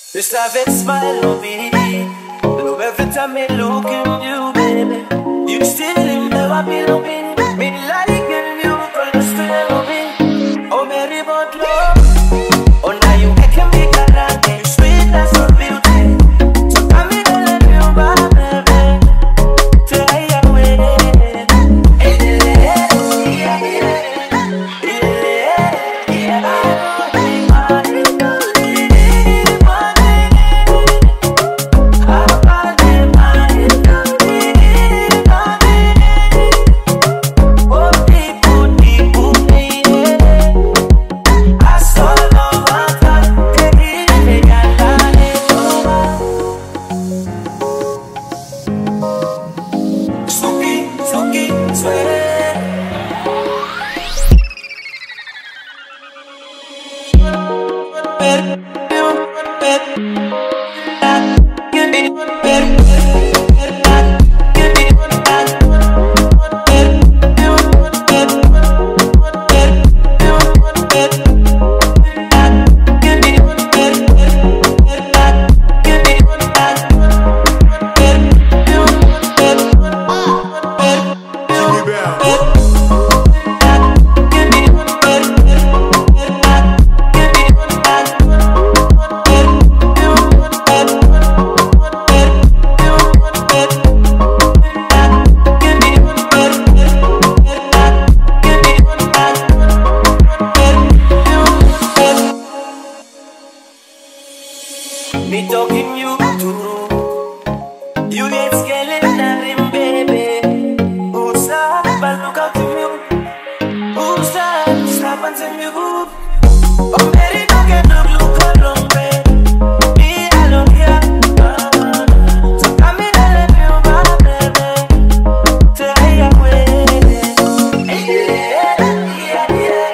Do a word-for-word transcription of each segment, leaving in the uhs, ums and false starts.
Just have it smile on me. Love every time I look at you, baby. You still in love, I be loving. Me like it, you gonna still love me. Oh, Meri, Mortlock. Oh, now you can be galante. You sweet as a beauty. So come in and let me by, baby. Fly away. Yeah, yeah, yeah, yeah, yeah. Me talking you too. You ain't scaling nothing, baby. Who's that? But look out to you. Who's that? Stop and tell me who. Oh, Meri, don't get no look along, baby. Me, I love ya. So come in and let me over, baby. Fly away. Yeah, yeah, yeah, yeah.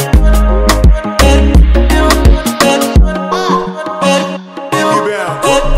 Yeah.